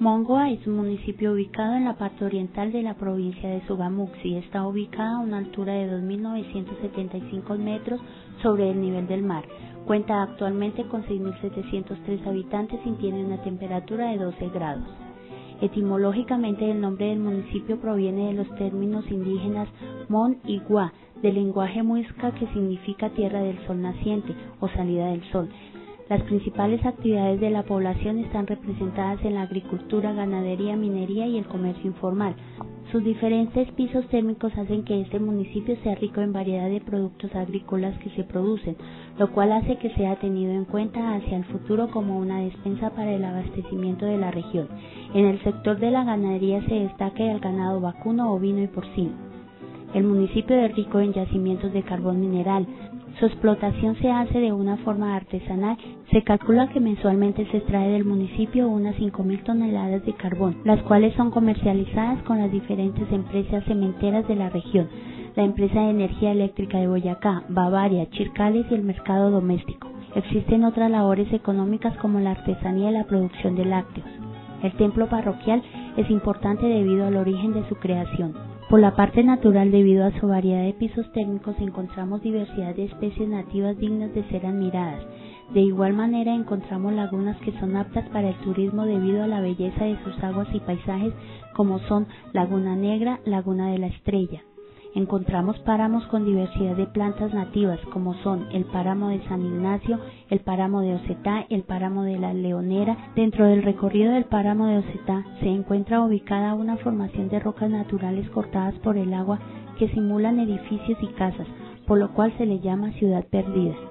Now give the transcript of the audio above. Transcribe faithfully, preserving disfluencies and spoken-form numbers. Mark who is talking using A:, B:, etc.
A: Mongoa es un municipio ubicado en la parte oriental de la provincia de Sogamuxi. Está ubicada a una altura de dos mil novecientos setenta y cinco metros sobre el nivel del mar. Cuenta actualmente con seis mil setecientos tres habitantes y tiene una temperatura de doce grados. Etimológicamente, el nombre del municipio proviene de los términos indígenas Mon y Gua, del lenguaje muisca, que significa tierra del sol naciente o salida del sol. Las principales actividades de la población están representadas en la agricultura, ganadería, minería y el comercio informal. Sus diferentes pisos térmicos hacen que este municipio sea rico en variedad de productos agrícolas que se producen, lo cual hace que sea tenido en cuenta hacia el futuro como una despensa para el abastecimiento de la región. En el sector de la ganadería se destaca el ganado vacuno, ovino y porcino. El municipio es rico en yacimientos de carbón mineral. Su explotación se hace de una forma artesanal. Se calcula que mensualmente se extrae del municipio unas cinco mil toneladas de carbón, las cuales son comercializadas con las diferentes empresas cementeras de la región, la empresa de energía eléctrica de Boyacá, Bavaria, Chircales y el mercado doméstico. Existen otras labores económicas como la artesanía y la producción de lácteos. El templo parroquial es importante debido al origen de su creación. Por la parte natural, debido a su variedad de pisos térmicos, encontramos diversidad de especies nativas dignas de ser admiradas. De igual manera, encontramos lagunas que son aptas para el turismo debido a la belleza de sus aguas y paisajes, como son Laguna Negra, Laguna de la Estrella. Encontramos páramos con diversidad de plantas nativas, como son el páramo de San Ignacio, el páramo de Ocetá, el páramo de la Leonera. Dentro del recorrido del páramo de Ocetá se encuentra ubicada una formación de rocas naturales cortadas por el agua que simulan edificios y casas, por lo cual se le llama Ciudad Perdida.